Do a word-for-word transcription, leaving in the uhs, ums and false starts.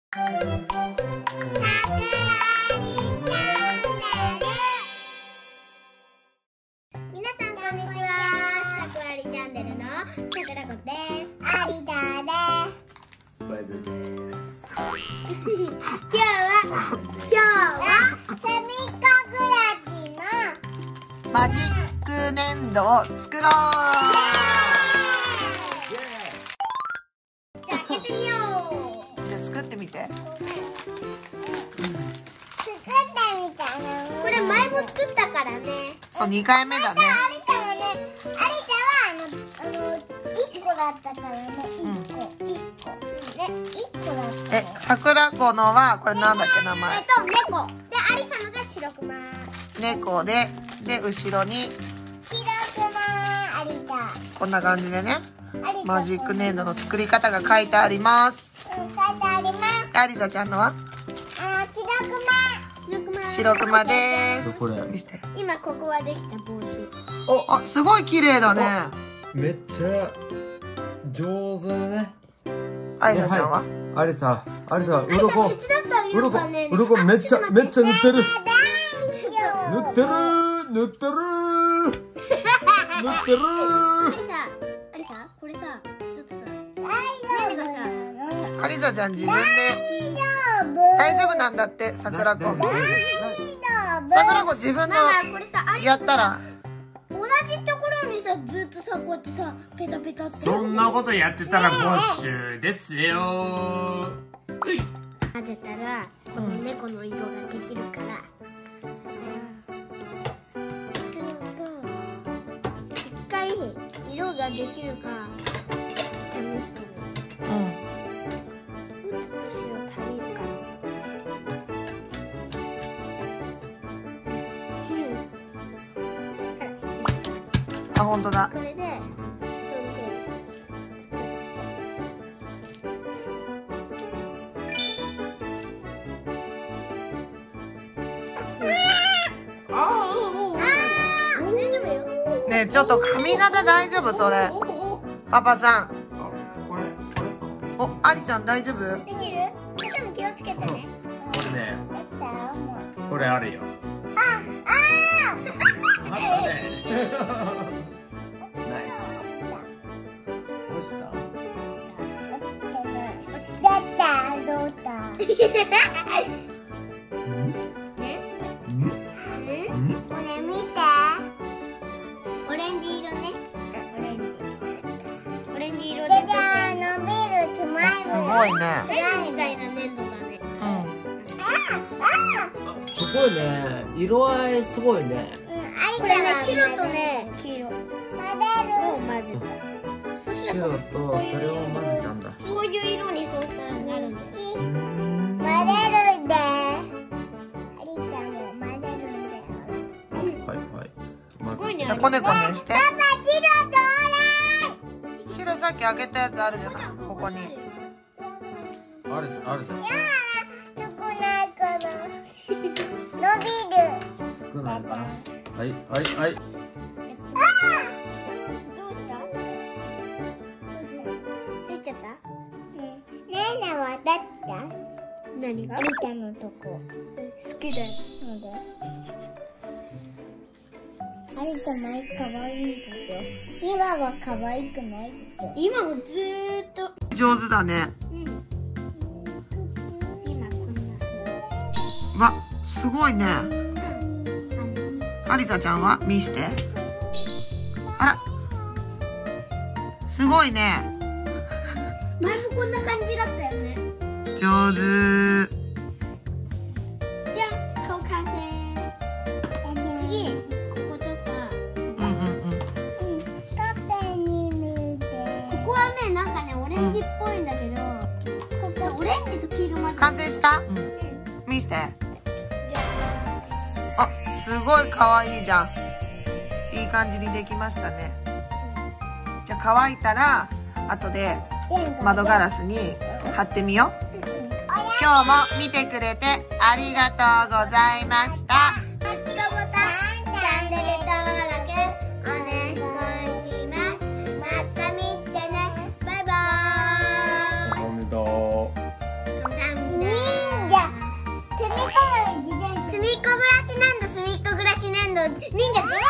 こんにちは。さくらりチャンネルのさくらこです。ありだです。スパイズです。今日は今日はセミカグラジのマジック粘土を作ろう。 じゃあ開けてみよう。 じゃあ作ってみて。 作ってみたの。これ前も作ったからね。 そう、にかいめだね。 だったからね、一個、一個、ね、一個だった。 え、桜子のはこれなんだっけ名前？ えっと猫で、アリサのが白クマ。 猫で、で後ろに白クマ、アリサ。 こんな感じでね、マジック粘土の作り方が書いてあります。 うん、書いてあります。 アリサちゃんのは？ あの白クマ。 白クマです。 これ見せて。 今ここはできた帽子。 お、あ、すごい綺麗だね。 めっちゃ上手ね。 アリサちゃんは？ アリサ、アリサ、うろこ、 手伝ってあげようかね。 うろこめっちゃめっちゃ塗ってる。塗ってる、塗ってる、塗ってる。 アリサ、アリサ、これさ、ちょっとさ、何がさ、 アリサちゃん自分で大丈夫なんだって、桜子。桜子自分のやったら。 同じところにさ、ずっとさ、こうやってさ、ペタペタって。 そんなことやってたら没収ですよ。 当てたら、この猫の色ができるから。一回色ができるか試してみる。 うん。 白足りるかな。 あ、本当だ。 これで、 ねえ、ちょっと髪型大丈夫それ？パパさん。 これ、これですか？ お、アリちゃん大丈夫？ できる？でも気をつけてね。 これね、 ここれあるよ。 あ、ああ。 ナイス。どうした？ 落ちたった、どうだ。これ見て。オレンジ色ね。オレンジ。オレンジ色で。じゃあ伸びるつまり。 すごいね。 フレンみたいな粘土だね。 うん。 すごいね。色合いすごいね。 これね、白とね、黄色。混ぜる。を混ぜた。 白とそれを混ぜたんだ。 こういう色にそうしたらなるんだよ。混ぜるんで。アリタも混ぜるんだよ。 はいはい。 すごいね。 こねこねして。 パパ、白ど白さっき開けたやつあるじゃない。ここに。 あるあるじゃん。 うだ。少ないから。伸びる。 少ないかな。はいはいはい。 ああ。どうした？ついちゃった？ねえねえ、わかった？何が？アリタのとこ。好きだよ。なんで？アリタ前可愛いでしょ。今は可愛くないでしょ。今もずーっと。 上手だね。 うん。今こんな。 わ、すごいね。アリサちゃんは見して。あら。すごいね。 前もこんな感じだったよね。 上手。 じゃん、顔完成。次、こことか。 うんうんうん。 カフェに見て。ここはね、なんかね、オレンジっぽいんだけど。ここオレンジと黄色混ぜて。 完成した？うん。見して。あ、すごい可愛いじゃん。いい感じにできましたね。じゃあ乾いたら後で窓ガラスに貼ってみよう。今日も見てくれてありがとうございました。 グッドボタン、チャンネル登録お願いします。また見てね。バイバーイ。 おめでとう。 감사합니다. 忍者ドラ